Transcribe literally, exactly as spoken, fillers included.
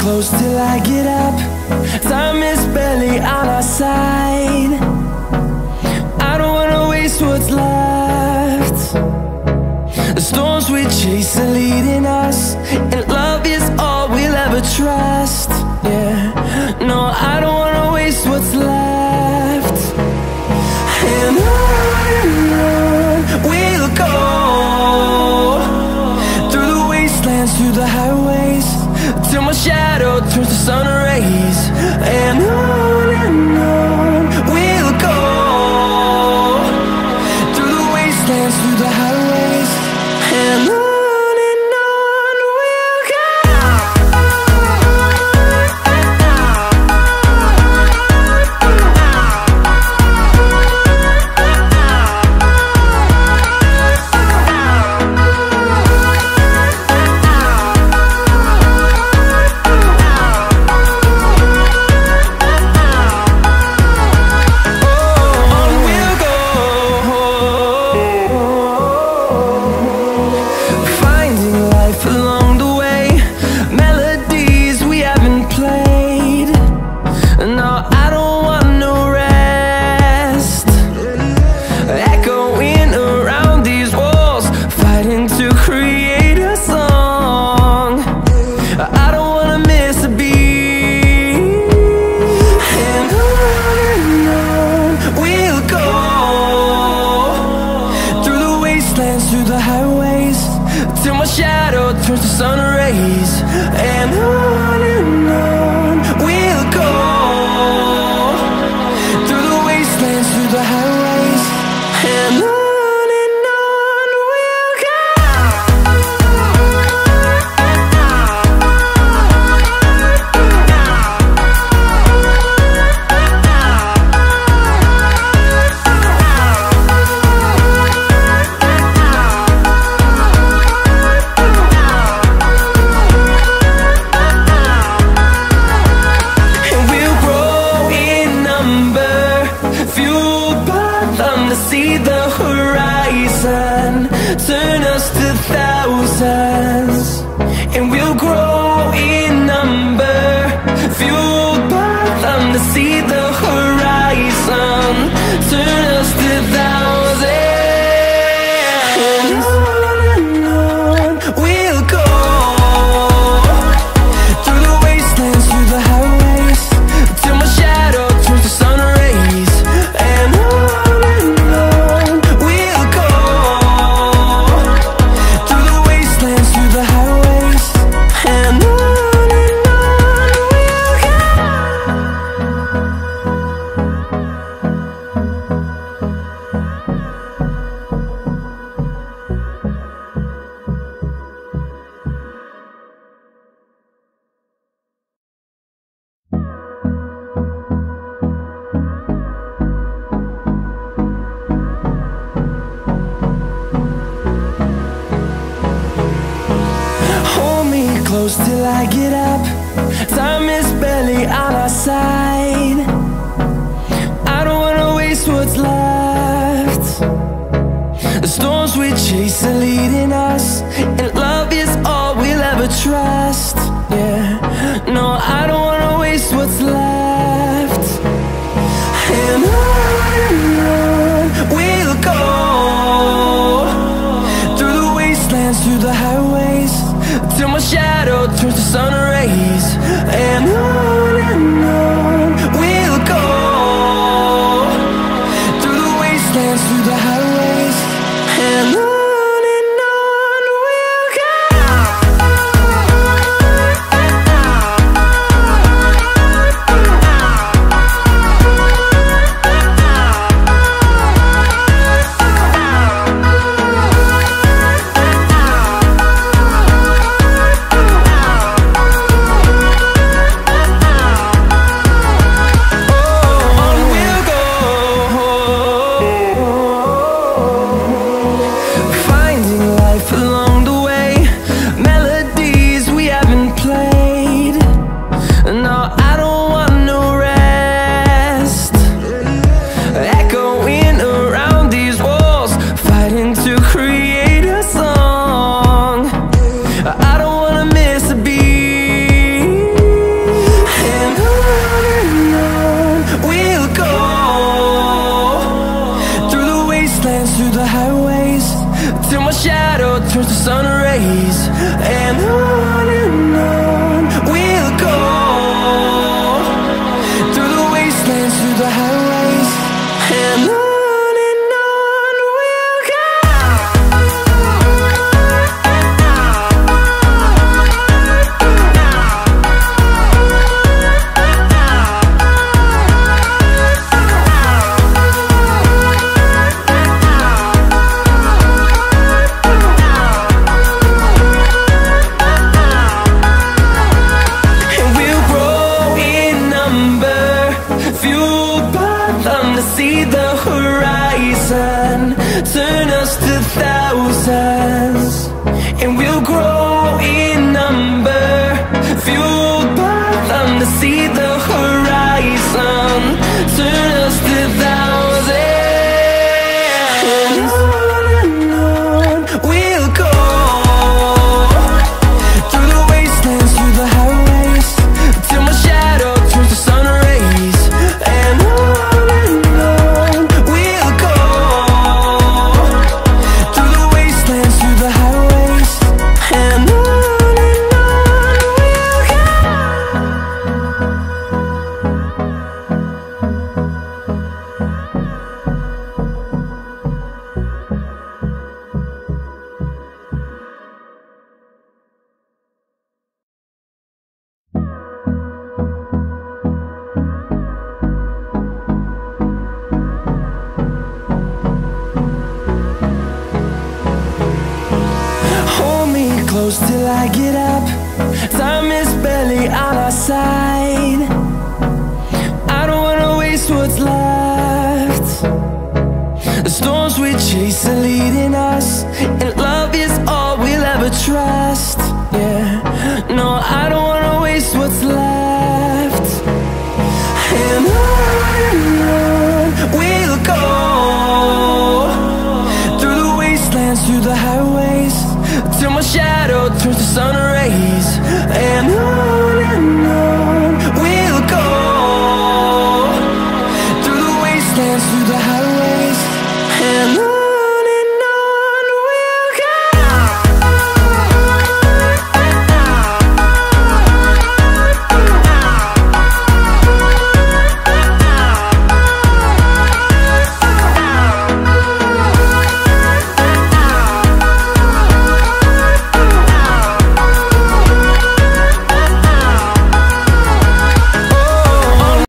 close till I get up. Time is barely on our side. I don't wanna waste what's left. The storms we chase are leading us, and love is all we'll ever trust. Yeah, no, I don't wanna waste what's left. And on and on we'll go, through the wastelands, through the highways, till my shadow turns to sun rays. And on and on we'll go, through the wastelands, through the highways, and on. Through the highways, till my shadow turns to sun rays. And on and on we'll go, through the wastelands, through the highways, and on. See the horizon turn us to thousands, and we'll grow in number, fueled by them. To see the horizon turn us to thousands, and on and on we'll go, through the wastelands, through the highways, till my shadow turns to sun rays. And on close till I get up. Time is barely on our side. I don't wanna waste what's left. The storms we chase are leading us, and love is all we'll ever trust. Yeah, no, I don't wanna waste what's left. And on and on we'll go, through the wastelands, through the highways, till my shadow turns to sun rays. And on and on we'll go, through the wastelands, through the highways, and on and on we'll go. fueled by them to see the horizon, turn us to thousands, and we'll grow in number. Fueled by them to see the horizon, turn us to thousands, and on and on we'll go, through the wastelands, through the highways, till my shadow turns to sun rays. And on and on we'll go, through the wastelands, through the highways, and on and on we'll go. Hold me close till I get up. Time is barely on our side. I don't wanna waste what's left. The storms we chase are leading us, and love is all we'll ever trust. Yeah, no, I don't wanna waste what's left. And on and on we'll go, through the wastelands, through the highways, till my shadow turns to sun rays.